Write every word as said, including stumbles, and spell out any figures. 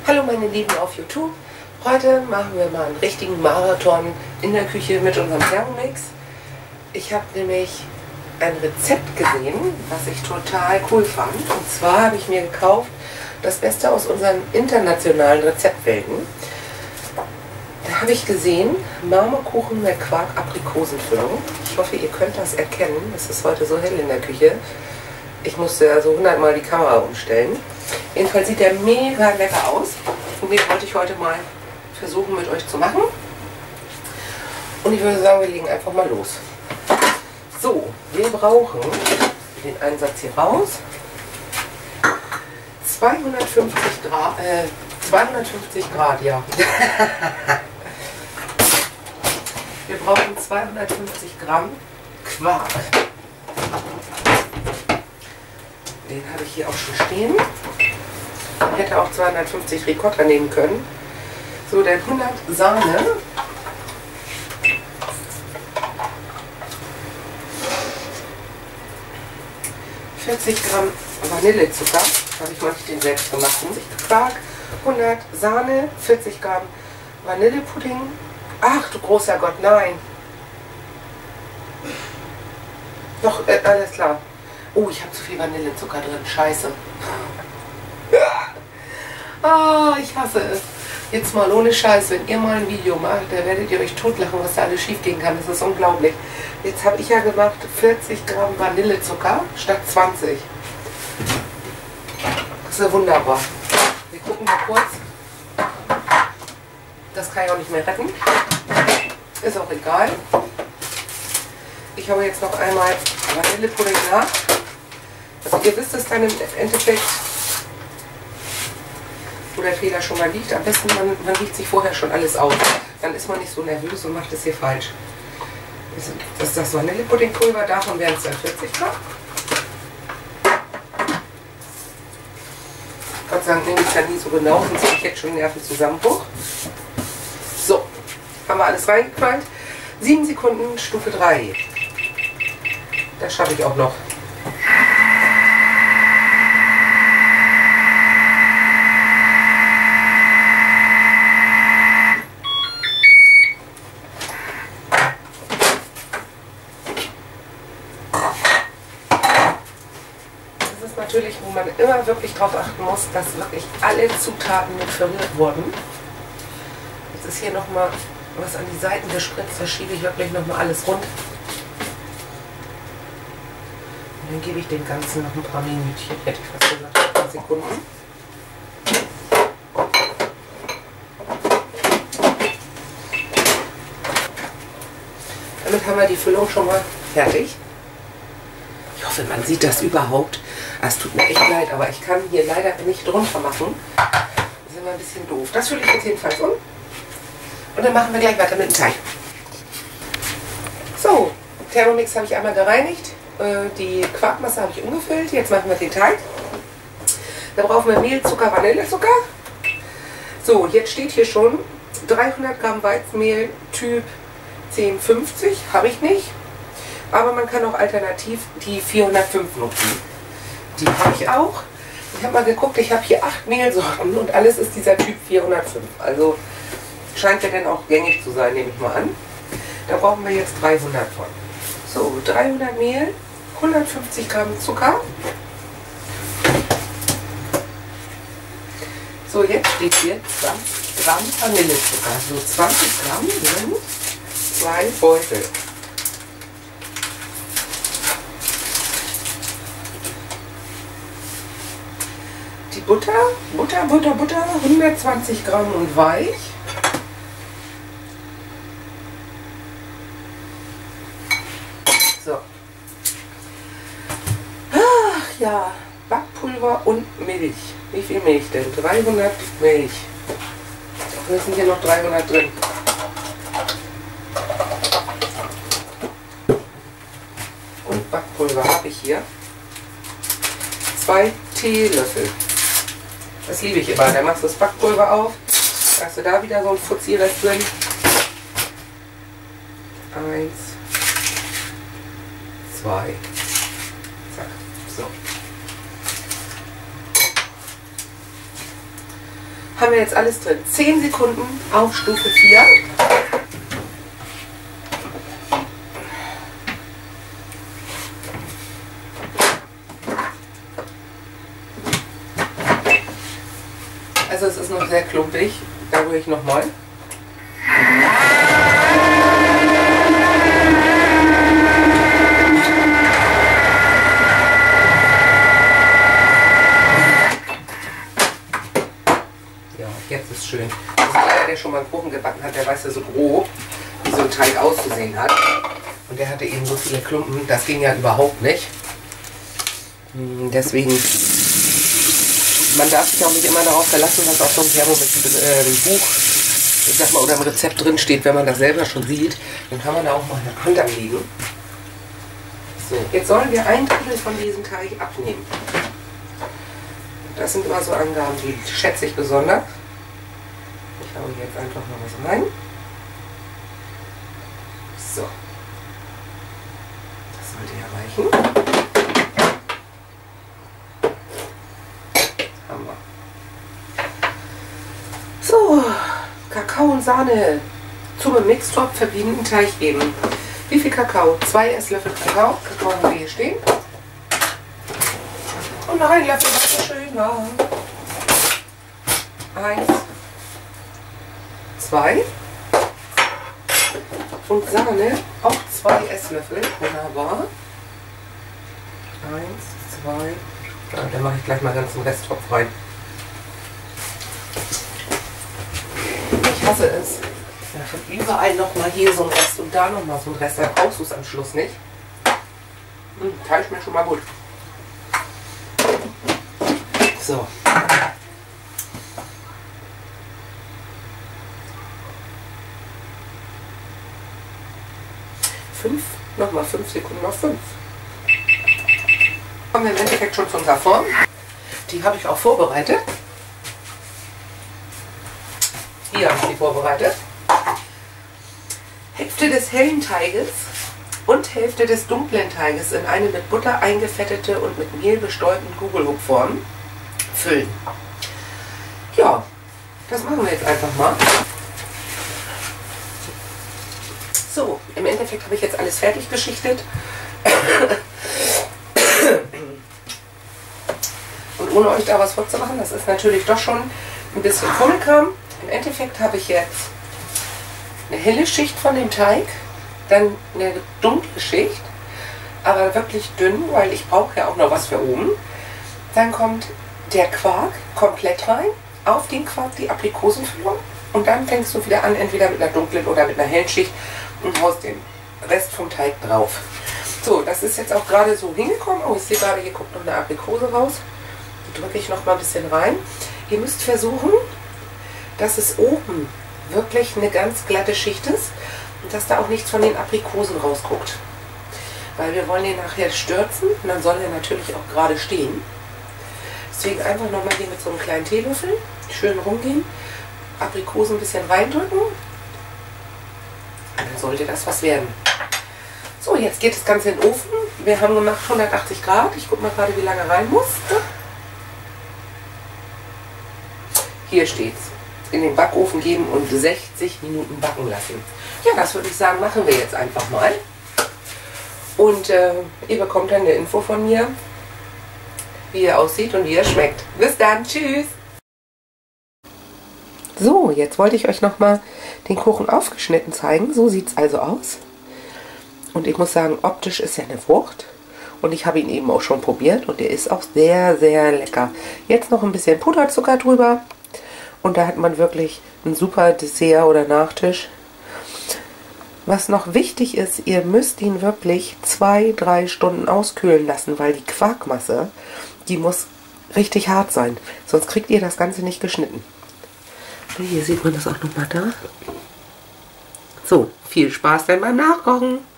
Hallo meine Lieben auf YouTube. Heute machen wir mal einen richtigen Marathon in der Küche mit unserem Thermomix. Ich habe nämlich ein Rezept gesehen, was ich total cool fand. Und zwar habe ich mir gekauft das Beste aus unseren internationalen Rezeptwelten. Da habe ich gesehen, Marmorkuchen mit Quark-Aprikosenfüllung. Ich hoffe, ihr könnt das erkennen. Es ist heute so hell in der Küche. Ich musste also hundertmal die Kamera umstellen. Jedenfalls sieht der mega lecker aus. Und den wollte ich heute mal versuchen mit euch zu machen. Und ich würde sagen, wir legen einfach mal los. So, wir brauchen den Einsatz hier raus. zweihundertfünfzig Grad, äh, zweihundertfünfzig Grad, ja. Wir brauchen zweihundertfünfzig Gramm Quark. Den habe ich hier auch schon stehen. Ich hätte auch zweihundertfünfzig Ricotta nehmen können. So, dann hundert Sahne. vierzig Gramm Vanillezucker. Habe ich mal nicht den selbst gemacht. Quark, hundert Sahne, vierzig Gramm Vanillepudding. Ach du großer Gott, nein. Doch, äh, alles klar. Oh, ich habe zu viel Vanillezucker drin. Scheiße. Ah, oh, ich hasse es. Jetzt mal ohne Scheiß, wenn ihr mal ein Video macht, da werdet ihr euch totlachen, was da alles schief gehen kann. Das ist unglaublich. Jetzt habe ich ja gemacht vierzig Gramm Vanillezucker statt zwanzig. Das ist ja wunderbar. Wir gucken mal kurz. Das kann ich auch nicht mehr retten. Ist auch egal. Ich habe jetzt noch einmal Vanillepudding nach. Also ihr wisst es dann im Endeffekt, wo der Fehler schon mal liegt. Am besten, man, man liegt sich vorher schon alles auf. Dann ist man nicht so nervös und macht es hier falsch. Das ist das Vanillepuddingpulver, davon wären es dann vierzig Gramm. Gott sei Dank nehme ich da nie so genau, sonst habe ich jetzt schon Nervenzusammenbruch. So, haben wir alles reingeknallt. sieben Sekunden, Stufe drei. Das schaffe ich auch noch. Natürlich, wo man immer wirklich darauf achten muss, dass wirklich alle Zutaten mit verrührt wurden. Jetzt ist hier nochmal was an die Seiten gespritzt, da schiebe ich wirklich nochmal alles rund. Und dann gebe ich dem Ganzen noch ein paar Minütchen, hätte ich fast gesagt, ein paar Sekunden. Damit haben wir die Füllung schon mal fertig. Ich hoffe, man sieht das überhaupt. Es tut mir echt leid, aber ich kann hier leider nicht drunter machen. Das ist immer ein bisschen doof. Das fülle ich jetzt jedenfalls um. Und dann machen wir gleich weiter mit dem Teig. So, Thermomix habe ich einmal gereinigt. Die Quarkmasse habe ich umgefüllt. Jetzt machen wir den Teig. Da brauchen wir Mehl, Zucker, Vanillezucker. So, jetzt steht hier schon dreihundert Gramm Weizenmehl, Typ zehn fünfzig. Habe ich nicht. Aber man kann auch alternativ die vierhundertfünf nutzen. Die habe ich auch. Ich habe mal geguckt, ich habe hier acht Mehlsorten und alles ist dieser Typ vierhundertfünf. Also scheint ja dann auch gängig zu sein, nehme ich mal an. Da brauchen wir jetzt dreihundert von. So, dreihundert Mehl, hundertfünfzig Gramm Zucker. So, jetzt steht hier zwanzig Gramm Vanillezucker. So, zwanzig Gramm sind zwei Beutel. Die Butter, Butter, Butter, Butter, hundertzwanzig Gramm und weich. So. Ach ja, Backpulver und Milch. Wie viel Milch denn? dreihundert Milch. Da sind hier noch dreihundert drin. Und Backpulver habe ich hier. Zwei Teelöffel. Das liebe ich immer. Dann machst du das Backpulver auf. Da hast du da wieder so ein Fuzzi-Rest drin. Eins, zwei. Zack. So. haben wir jetzt alles drin. zehn Sekunden auf Stufe vier. Also es ist noch sehr klumpig. Da rühre ich nochmal. Ja, jetzt ist schön. Also jeder, der schon mal einen Kuchen gebacken hat, der weiß ja so grob, wie so ein Teig auszusehen hat. Und der hatte eben so viele Klumpen, das ging ja überhaupt nicht. Deswegen, man darf sich auch nicht immer darauf verlassen, was auf so einem Thermomix-Buch, ich sag mal, oder im Rezept drin steht. Wenn man das selber schon sieht, dann kann man da auch mal eine Hand anlegen. So, jetzt sollen wir ein Drittel von diesem Teig abnehmen. Das sind immer so Angaben, die schätze ich besonders. Ich haue jetzt einfach mal was rein. So. Das sollte ja reichen. Haben wir. So, Kakao und Sahne zum Mixtopf verbinden, Teig geben. Wie viel Kakao? Zwei Esslöffel Kakao. Kakao haben wir hier stehen. Und noch ein Löffel Wasserschöner. Eins, zwei. Und Sahne, auch zwei Esslöffel. Wunderbar. Eins, zwei. Ja, dann mache ich gleich mal ganz den Resttopf rein. Ich hasse es. Ich habe überall noch mal hier so ein Rest und da noch mal so ein Rest. Da brauchst du es am Schluss nicht. Hm, Teig schmeckt schon mal gut. So. Fünf, nochmal fünf Sekunden auf fünf. Kommen wir im Endeffekt schon zu unserer Form. Die habe ich auch vorbereitet. Hier habe ich die vorbereitet. Hälfte des hellen Teiges und Hälfte des dunklen Teiges in eine mit Butter eingefettete und mit Mehl bestäubten Kugelhupfform füllen. Ja, das machen wir jetzt einfach mal. So, im Endeffekt habe ich jetzt alles fertig geschichtet. Und ohne euch da was vorzumachen, das ist natürlich doch schon ein bisschen Vollkram. Im Endeffekt habe ich jetzt eine helle Schicht von dem Teig, dann eine dunkle Schicht, aber wirklich dünn, weil ich brauche ja auch noch was für oben. Dann kommt der Quark komplett rein, auf den Quark die Aprikosenfüllung und dann fängst du wieder an, entweder mit einer dunklen oder mit einer hellen Schicht und haust den Rest vom Teig drauf. So, das ist jetzt auch gerade so hingekommen. Oh, ich sehe gerade, hier kommt noch eine Aprikose raus. Die drücke ich noch mal ein bisschen rein. Ihr müsst versuchen, dass es oben wirklich eine ganz glatte Schicht ist und dass da auch nichts von den Aprikosen rausguckt. Weil wir wollen den nachher stürzen und dann soll er natürlich auch gerade stehen. Deswegen einfach nochmal hier mit so einem kleinen Teelöffel schön rumgehen, Aprikosen ein bisschen reindrücken und dann sollte das was werden. So, jetzt geht das Ganze in den Ofen. Wir haben gemacht hundertachtzig Grad. Ich gucke mal gerade, wie lange rein muss. Hier steht's. In den Backofen geben und sechzig Minuten backen lassen. Ja, das würde ich sagen, machen wir jetzt einfach mal. Und äh, ihr bekommt dann eine Info von mir, wie er aussieht und wie er schmeckt. Bis dann, tschüss! So, jetzt wollte ich euch nochmal den Kuchen aufgeschnitten zeigen. So sieht es also aus. Und ich muss sagen, optisch ist er eine Frucht. Und ich habe ihn eben auch schon probiert und der ist auch sehr, sehr lecker. Jetzt noch ein bisschen Puderzucker drüber. Und da hat man wirklich ein super Dessert oder Nachtisch. Was noch wichtig ist, ihr müsst ihn wirklich zwei, drei Stunden auskühlen lassen, weil die Quarkmasse, die muss richtig hart sein. Sonst kriegt ihr das Ganze nicht geschnitten. Hier sieht man das auch nochmal da. So, viel Spaß dann beim Nachkochen.